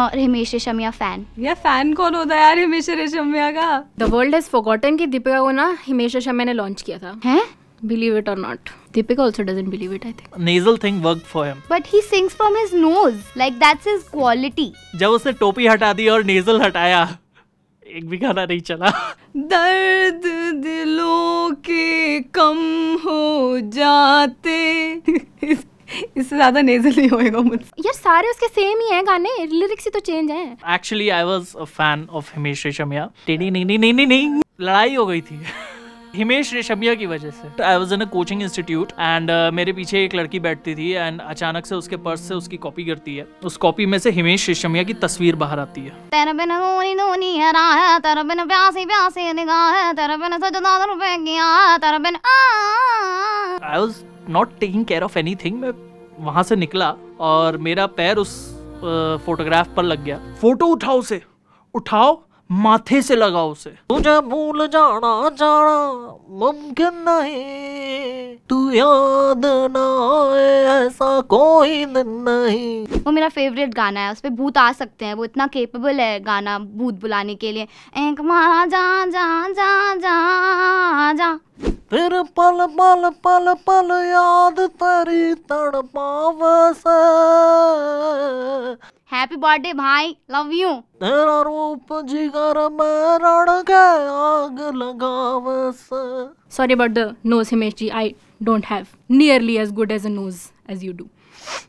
Himesh Reshammiya fan. यार fan कौन होता है यार हिमेश रेशमिया का? द वर्ल्ड हैज फॉरगॉटन कि दीपिका को ना हिमेश रेशमिया ने लॉन्च किया था। हैं? Believe it or not. Deepika also doesn't believe it, I think. Nasal thing worked for him. But he sings from his nose. Like that's his quality. जब उसने टोपी हटा दी और नेजल हटाया, एक भी गाना नहीं चला। दर्द दिलों के कम हो जाते। इससे ज्यादा नेजल नहीं होएगा मुझसे। यार सारे उसके सेम ही हैं गाने, लिरिक्स ही तो चेंज हैं। Actually, I was a fan of Himesh Reshammiya. नहीं, लड़ाई हो गई थी हिमेश रेशमिया की वजह से। I was in a coaching institute and मेरे पीछे एक लड़की बैठती थी एंड अचानक से उसके पर्स से उसकी कॉपी करती है। उस कॉपी में से हिमेश रेशमिया की तस्वीर बाहर आती है। तेरे बिन नूनी नूनी है राह, तेरे बिन प्यासी प्यासी निगाह है, तेरे बिन सजदा रुपए किया, तेरे बिन I was not taking care of anything. मैं वहां से निकला और मेरा पैर उस फोटोग्राफ पर लग गया। फोटो उठाओ उसे, उठाओ, माथे से लगाओ उसे। तुझे भूल जाना मुमकिन नहीं, तू याद ना आए ऐसा कोई दिन नहीं। वो मेरा फेवरेट गाना है, उस पे भूत आ सकते हैं, वो इतना केपेबल है गाना भूत बुलाने के लिए। एक मारा जा जा जा जा जा, फिर पल पल पल पल याद तेरी तड़पावे से। हैप्पी बर्थडे भाई, लव यू। तेरा रूप जिगर में रण के आग लगावे से। Sorry about the nose, Himesh ji. I don't have nearly as good as a nose as you do.